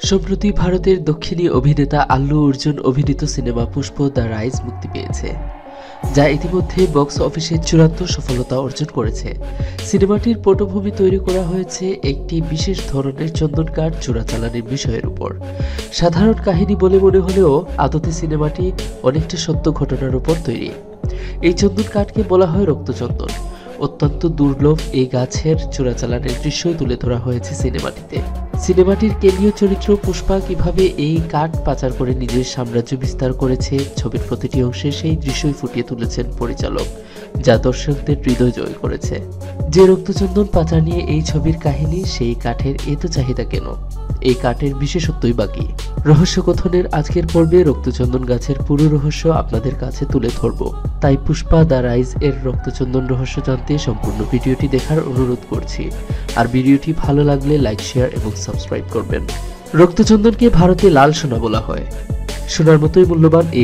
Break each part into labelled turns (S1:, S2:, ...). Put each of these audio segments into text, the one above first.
S1: সম্প্রতি ভারতের দক্ষিণী অভিনেতা আল্লু অর্জুন অভিনীত সিনেমা পুষ্প দ্য রাইজ মুক্তি পেয়েছে, যা ইতিমধ্যে বক্স অফিসে চূড়ান্ত সফলতা অর্জন করেছে। সিনেমাটির পটভূমি তৈরি করা হয়েছে একটি বিশেষ ধরনের চন্দন কাঠ চোরাচালানের বিষয়ের উপর। সাধারণ কাহিনী বলে মনে হলেও আদতে সিনেমাটি অনেকটা সত্য ঘটনার উপর তৈরি। এই চন্দন কাঠকে বলা হয় রক্তচন্দন। অত্যন্ত দুর্লভ এই গাছের চোরাচালানের দৃশ্যই তুলে ধরা হয়েছে সিনেমাটিতে। সিনেমাটির কেন্দ্রীয় চরিত্র পুষ্পা কিভাবে এই কাঠ পাচার করে নিজের সাম্রাজ্য বিস্তার করেছে, ছবির প্রতিটি অংশে সেই দৃশ্যই ফুটিয়ে তুলেছেন পরিচালক, যা দর্শকদের হৃদয় জয় করেছে। যে রক্তচন্দন পাচার নিয়ে এই ছবির কাহিনী, সেই কাঠের এত চাহিদা কেন, এই কাঠের বিশেষত্বই বাকি। রহস্য কথনের আজকের পর্বে রক্তচন্দন গাছের পুরো রহস্য আপনাদের কাছে তুলে ধরব। তাই পুষ্পা দ্য রাইজ এর রক্তচন্দন রহস্য জানতে সম্পূর্ণ ভিডিওটি দেখার অনুরোধ করছি। আর ভিডিওটি ভালো লাগলে লাইক, শেয়ার এবং সাবস্ক্রাইব করবেন। রক্তচন্দনকে ভারতে লাল সোনা বলা হয়। সোনার মতোই মূল্যবান এই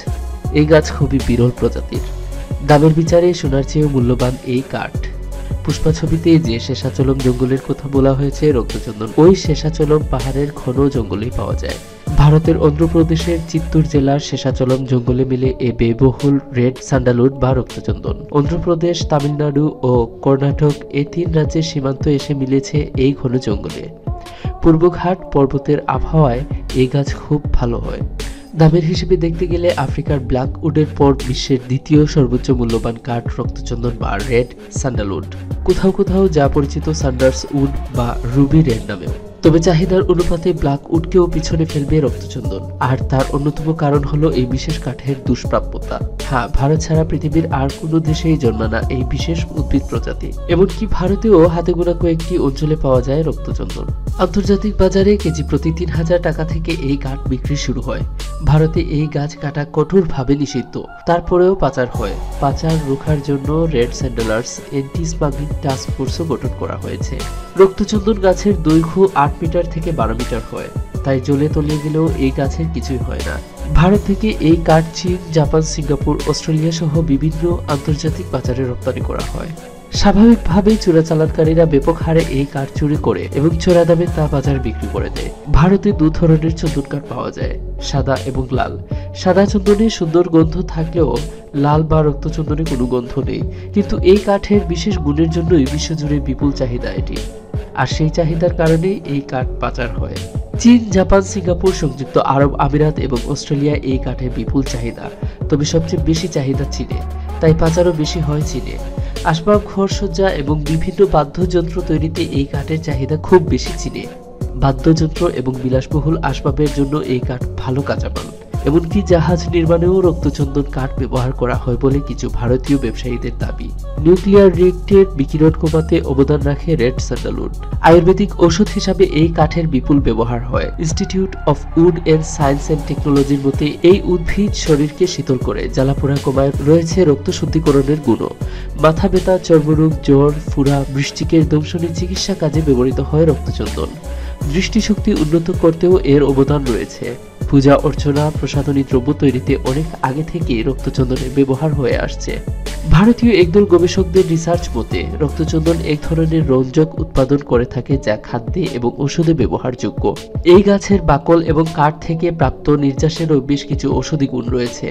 S1: গাছ খুবই বিরল প্রজাতির। দামের বিচারে সোনার চেয়েও মূল্যবান এই কাঠ। পুষ্পা ছবিতে যে শেষাচলম জঙ্গলের কথা বলা হয়েছে, রক্তচন্দন ওই শেষাচলম পাহাড়ের ঘন জঙ্গলেই পাওয়া যায়। ভারতের অন্ধ্রপ্রদেশের চিত্তুর জেলার শেষাচলম জঙ্গলে মিলে এ ব্যয়বহুল রেড স্যান্ডালউড বা রক্তচন্দন। অন্ধ্রপ্রদেশ, তামিলনাড়ু ও কর্ণাটক এই তিন রাজ্যের সীমান্ত এসে মিলেছে এই ঘন জঙ্গলে। পূর্বঘাট পর্বতের আবহাওয়ায় এই গাছ খুব ভালো হয়। দামের হিসেবে দেখতে গেলে আফ্রিকার ব্ল্যাক উডের পর বিশ্বের দ্বিতীয় সর্বোচ্চ মূল্যবান কাঠ রক্তচন্দন বা রেড স্যান্ডালউড। কোথাও কোথাও যা পরিচিত সান্ডার্স উড বা রুবি রেড নামেও। তবে চাহিদার অনুপাতে ব্ল্যাক উডকেও পিছনে ফেলবে রক্তচন্দন। আর তার অন্যতম কারণ হলো এই বিশেষ কাঠের দুষ্প্রাপ্যতা। হ্যাঁ, ভারত ছাড়া পৃথিবীর আর কোনো দেশেই জন্মা না এই বিশেষ উদ্ভিদ প্রজাতি। এমনকি ভারতেও হাতে গোনা কয়েকটি অঞ্চলে পাওয়া যায় রক্তচন্দন। আন্তর্জাতিক বাজারে কেজি প্রতি ৩,০০০ টাকা থেকে এই কাঠ বিক্রি শুরু হয়। ভারতে এই গাছ কাটা কঠোরভাবে নিষিদ্ধ, তারপরেও পাচার হয়। পাচার রোখার জন্য red sanders anti smuggling task ফোর্সও গঠন করা হয়েছে। রক্তচন্দন গাছের দৈর্ঘ্য ৮ মিটার থেকে ১২ মিটার হয়, তাই জ্বলে তলিয়ে গেলেও এই গাছের কিছুই হয় না। ভারত থেকে এই কাঠ চীন, জাপান, সিঙ্গাপুর, অস্ট্রেলিয়া সহ বিভিন্ন আন্তর্জাতিক বাজারে রপ্তানি করা হয়। স্বাভাবিকভাবেই চোরাচালানকারীরা ব্যাপক হারে এই কাঠ চুরি করে এবং চোরা দামে তা বাজার বিক্রি করে দেয়। ভারতে দু ধরনের চন্দন কাঠ পাওয়া যায়, সাদা এবং লাল। সাদা চন্দনে সুন্দর গন্ধ থাকলেও লাল বা রক্তচন্দনে কোনো গন্ধ নেই। কিন্তু এই কাঠের বিশেষ গুণের জন্যই বিশ্বজুড়ে বিপুল চাহিদা এটি। আর সেই চাহিদার কারণেই এই কাঠ পাচার হয়। চীন, জাপান, সিঙ্গাপুর, সংযুক্ত আরব আমিরাত এবং অস্ট্রেলিয়া এই কাঠের বিপুল চাহিদা। তবে সবচেয়ে বেশি চাহিদা চীনে, তাই পাচারও বেশি হয় চীনে। আসবাব, ঘরসজ্জা এবং বিভিন্ন বাদ্যযন্ত্র তৈরিতে এই কাঠের চাহিদা খুব বেশি চীনে। বাদ্যযন্ত্র এবং বিলাসবহুল আসবাবের জন্য এই কাঠ ভালো কাঁচামাল। এমনকি জাহাজ নির্মাণেও রক্তচন্দন কাঠ ব্যবহার করা হয় বলে কিছু ভারতীয় ব্যবসায়ীদের দাবি। নিউক্লিয়ার রিয়েক্টর বিকিরণ কমাতে অবদান রাখে রেড স্যান্ডালউড। আয়ুর্বেদিক ওষুধ হিসাবে এই কাঠের বিপুল ব্যবহার হয়। Institute of wood and science and টেকনোলজির মতে এই উদ্ভিদ শরীরকে শীতল করে, জ্বালাপোড়া কমায়, রয়েছে রক্ত শুদ্ধিকরণের গুণও। মাথা ব্যথা, চর্মরোগ, জ্বর, ফুরা, বৃশ্চিকের দংশনে চিকিৎসা কাজে ব্যবহৃত হয় রক্তচন্দন। দৃষ্টিশক্তি উন্নত করতেও এর অবদান রয়েছে। পূজা অর্চনা, প্রসাধনী দ্রব্য তৈরিতে অনেক আগে থেকে রক্তচন্দনের ব্যবহার হয়ে আসছে। ভারতীয় একদল গবেষকদের রিসার্চ মতে রক্তচন্দন এক ধরনের রঞ্জক উৎপাদন করে থাকে, যা খাদ্যে এবং ওষুধে ব্যবহারযোগ্য। এই গাছের বাকল এবং কাঠ থেকে প্রাপ্ত নির্যাসেরও বেশ কিছু ঔষধি গুণ রয়েছে।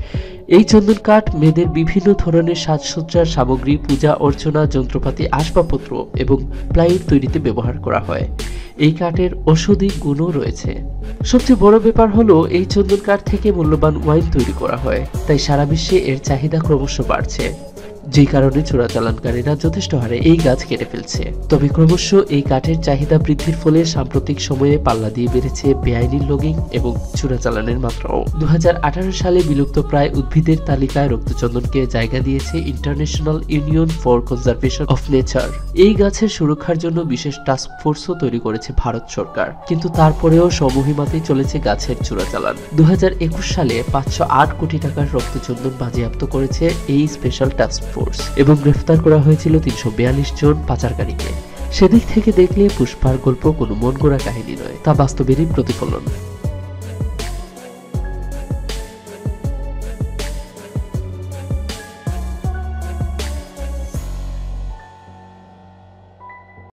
S1: এই চন্দন কাঠ মেয়েদের বিভিন্ন ধরনের সাজসজ্জার সামগ্রী, পূজা অর্চনা, যন্ত্রপাতি, আসবাবপত্র এবং প্লাইউড তৈরিতে ব্যবহার করা হয়। এই কাঠের ঔষধি গুণও রয়েছে। সবচেয়ে বড় ব্যাপার হলো এই চন্দন কাঠ থেকে মূল্যবান ওয়াইন তৈরি করা হয়, তাই সারা বিশ্বে এর চাহিদা ক্রমশ বাড়ছে। যেই কারণে চোরাচালানকারীরা যথেষ্ট হারে এই গাছ কেটে ফেলছে। তবে ক্রমশ এই কাঠের চাহিদা বৃদ্ধির ফলে সাম্প্রতিক সময়ে পাল্লা দিয়ে বেড়েছে বেআইনি লগিং এবং চোরাচালানের মাত্রাও। 2018 সালে বিলুপ্ত প্রায় উদ্ভিদের তালিকায় রক্তচন্দনকে জায়গা দিয়েছে international union for conservation of nature. এই গাছের সুরক্ষার জন্য বিশেষ টাস্ক ফোর্সও তৈরি করেছে ভারত সরকার। কিন্তু তারপরেও সমহিমাতেই চলেছে গাছের চোরাচালান। 2021 সালে 508 কোটি টাকার রক্তচন্দন বাজেয়াপ্ত করেছে এই স্পেশাল টাস্ক ফোর্স এবং গ্রেফতার করা হয়েছিল 342 জন পাচারকারীকে। সেদিক থেকে দেখলে পুষ্পার গল্প কোনো মন গড়া কাহিনী নয়, তা বাস্তবেরই প্রতিফলন।